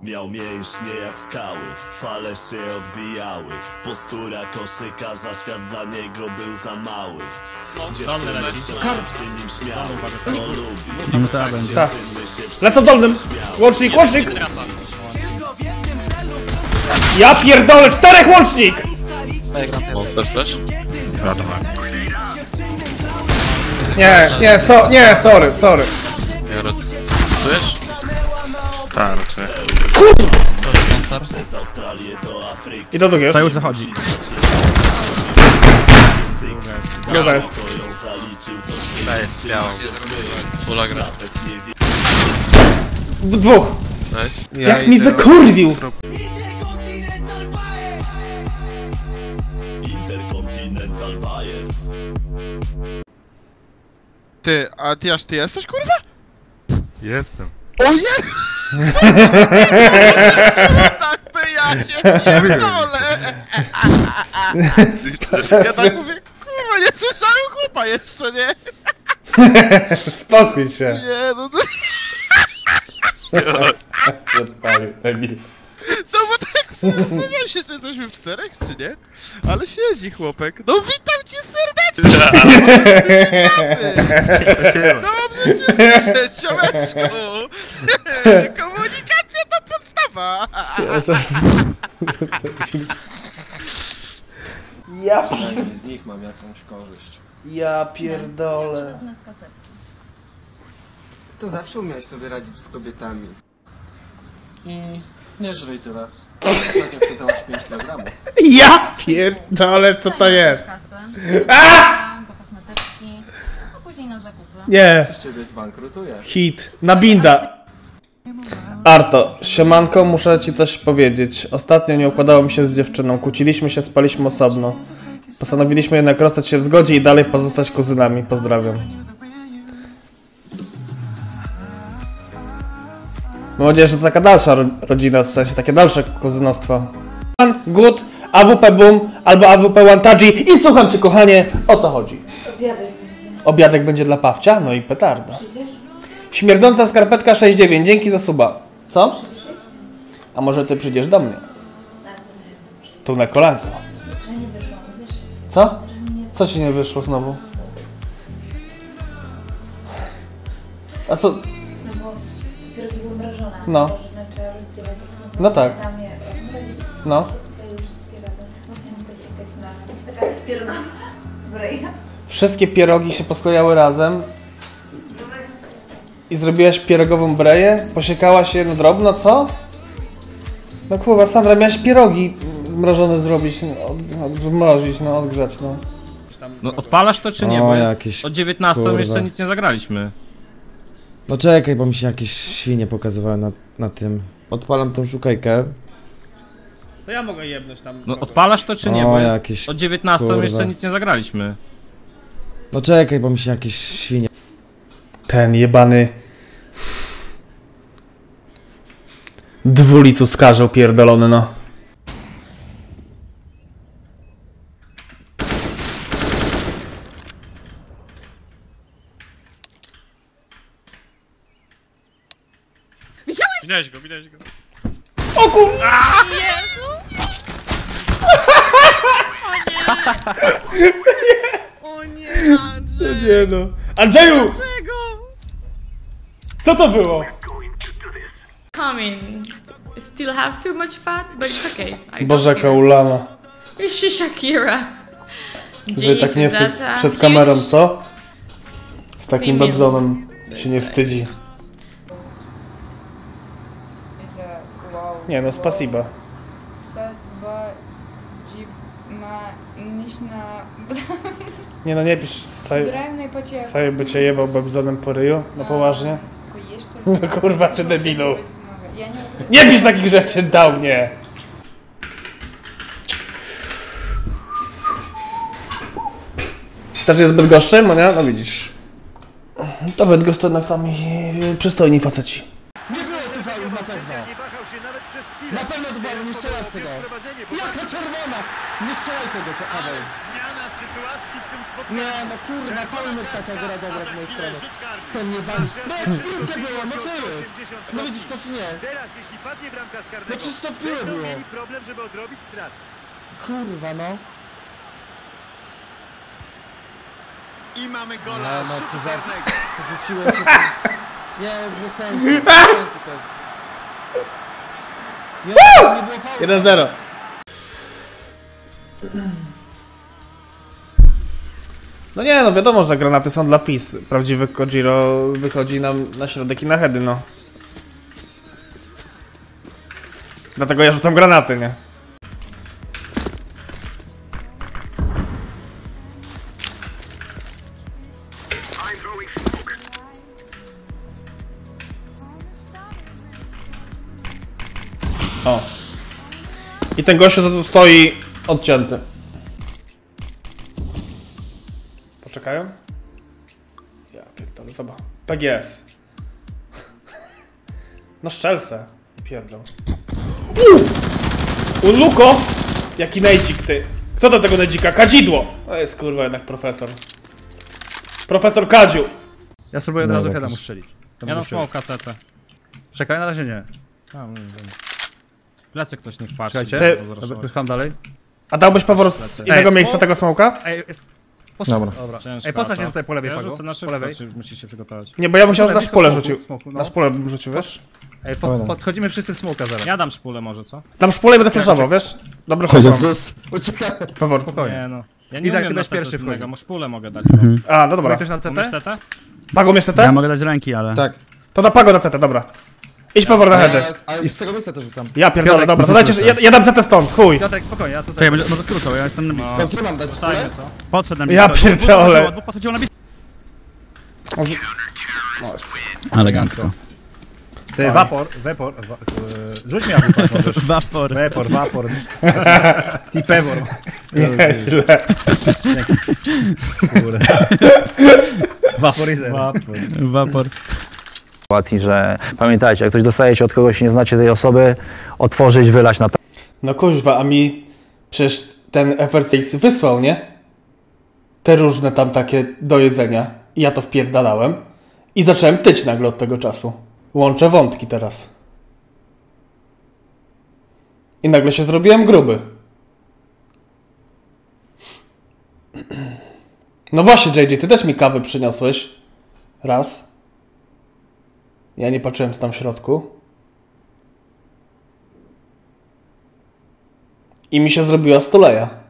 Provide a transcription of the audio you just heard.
Miał mięśnie jak skały, fale się odbijały. Postura koszykarza, świat dla niego był za mały. Dziewczyny wciąż się nim śmiały, to lubi. Tak. Lecą dolnym! Łącznik, łącznik! Ja pierdolę, 4 łącznik! Monster Flash? Nie, sorry. Ja ratujesz? Tak, raczej. I do drugiego. To już zachodzi. Druga jest. Nice, białą. Pula gra. Dwóch! Nice. Jak mi wykurwił! Interkontynental Bajew. Ty, a ty aż ty jesteś, kurwa? Jestem. O nie! Tak to ja cię pierdolę! Ja tak mówię, kurwa, nie słyszałem chłopa jeszcze, nie? Spokój się. Nie, no to... Odpalił, debil. No bo tak zastanawiam się, czy jesteśmy w czterech, czy nie? Ale siedzi chłopek. No witam cię serdecznie! Dobrze cię słyszę, ciomeczku! Komunikacja to podstawa! Z nich mam jakąś korzyść. Ja pierdolę. To zawsze umiałeś sobie radzić z kobietami. I nie żryj tyle. Ostatnio przydałaś 5 kg. Ja pierdolę, co to jest? Do kosmetyczki, a później na zakupy. Nie. Z ciebie zbankrutuje. Hit. Na binda. Arto, siemanko, muszę ci coś powiedzieć. Ostatnio nie układało mi się z dziewczyną. Kłóciliśmy się, spaliśmy osobno. Postanowiliśmy jednak rozstać się w zgodzie i dalej pozostać kuzynami. Pozdrawiam. Mam nadzieję, że to taka dalsza rodzina, w sensie takie dalsze kuzynostwo. Good, AWP Boom albo AWP One Touchy i słucham cię, kochanie, o co chodzi? Obiadek będzie. Obiadek będzie dla Pawcia? No i petarda. Przyjdziesz? Śmierdząca skarpetka 6,9, dzięki za suba. Co? A może ty przyjdziesz do mnie? Tu na kolanko. Że nie wyszło, wiesz? Co? Co ci nie wyszło znowu? A co? No bo pierogi były mrożone. No. To, że trzeba rozdzielać od sobą. No tak. Tam je rozmrozić. No. I się skleiły wszystkie razem. Właśnie mogę sięgać na... To jest taka pieroga breja. Wszystkie pierogi się posklejały razem i zrobiłaś pierogową breję? Posiekałaś je na drobno, co? No kurwa, Sandra, miałaś pierogi zmrożone zrobić, odmrozić, no odgrzać, no. No odpalasz to czy nie? O, Bo jakieś, od 19 kurwa. jeszcze nic nie zagraliśmy. No czekaj, bo mi się jakieś świnie pokazywały na tym. Odpalam tą szukajkę. To ja mogę jebnąć tam. No odpalasz to czy nie? O, Bo jakieś, od 19 kurwa. jeszcze nic nie zagraliśmy. No czekaj, bo mi się jakieś świnie... Ten jebany... Dwulicu skarżał pierdolony, no. Widać go. O kurwa! O nie, Andrzej! Nie no. Andrzeju! Dlaczego? Co to było? Coming. Still have too much fat, but it's okay. Bożeka ulana. It's Shakira. Że tak nie wstyd przed kamerą, co? Z takim Female. bebzonem się nie wstydzi. Nie no, spasiba. Nie no, nie pisz. Saj by cię jebał bebzonem po ryju? No poważnie? No kurwa, czy debilu? Nie pisz takich rzeczy, dał mnie! Też jest Bydgoszczy? No nie? No widzisz. To Bydgoszcz to jednak sami przystojni faceci. Nie było tu faulu na pewno. się nawet przez chwilę. Na pewno to Paweł, nie strzelaj z tego. Jaka czerwona! Nie strzelaj tego, to Paweł. Zmiana sytuacji w tym spotkaniu. Nie, no kurwa, cały jest taka gra dobra z mojej strony. Ten nie bawi. No jak piłkę było, no co jest? No widzisz to czy nie? Teraz, jeśli padnie bramka z karnego, No czysto piłę będą było. mieli problem, żeby odrobić straty. Kurwa, no. I mamy gola No, rzutu co za... karnego. Rzuciłem się tam. Nie, jest bez sensu. Bez sensu to jest. Nie było faulu. 1-0. No nie, no wiadomo, że granaty są dla PiS. Prawdziwy Kojiro wychodzi nam na środek i na heady, no. Dlatego ja rzucam granaty, nie? O. I ten gościu, co tu stoi, odcięty. Poczekają? Ja pierdolę, zobacz. PGS. No szczelce. Pierdol. Luko! Jaki nejdzik ty. Kto do tego nejdzika? Kadzidło! To jest kurwa jednak profesor. Profesor Kadziu. Ja spróbuję od razu heada mu strzelić. Ja na smoka CT. Czekaj, na razie nie. Lecę ktoś niech patrzy. Czekajcie, Ty- wycham dalej. A dałbyś Pawor z innego miejsca tego smoka? Ej, Dobra. Dobra. Ciężko, Ej, postaw co? mnie tutaj po lewej, Ja Pago. rzucę na Po szybko, lewej. czy musisz się przygotować. Nie, bo ja musiałem, że na Blisko szpulę smoku, rzucił. smoku, no. Na szpulę bym rzucił, wiesz? Ej, podchodzimy wszyscy w smoka zaraz. Ja dam szpulę może, co? Dam szpulę i będę flashował, wiesz? Dobry O chodź. Jezus. Uciekaj. Pawor. Spokojnie. Nie no. Ja nie Izak, umiem ty na będziesz pierwszy CT z innego, wchodził. bo szpulę mogę dać. A, no dobra. Ktoś na Umiesz CT? CT? Pago mnie CT? Ja mogę dać ręki, ale... Tak. To da Pago na CT, dobra. Idź Pawor na heady. Ale z tego miejsca też rzucam. Ja pierdolę, Piotrek, dobra, to dajcie, ja dam CT stąd, chuj. Piotrek, spokojnie, ja To tutaj... ja może skrócą, ja jestem na blisko. No. Co mam dać Zostajmy, szpulę? co? Podszedł na Ja blisko. pierdolę. Dwóch podchodziło na blisko. O, Elegancko. Ty, wapor, rzuć mi jakby tak możesz. Vapor. I pewor. Nieźle. Vaporizer. Vapor. Sytuacji, że pamiętajcie, jak ktoś dostaje się od kogoś, nie znacie tej osoby, otworzyć, wylać na No kuźwa, a mi przecież ten FRCX wysłał, nie? Te różne tam takie do jedzenia. I ja to wpierdalałem. I zacząłem tyć nagle od tego czasu. Łączę wątki teraz. I nagle się zrobiłem gruby. No właśnie, JJ, ty też mi kawy przyniosłeś. Raz. Ja nie patrzyłem, co tam w środku. I mi się zrobiła stuleja.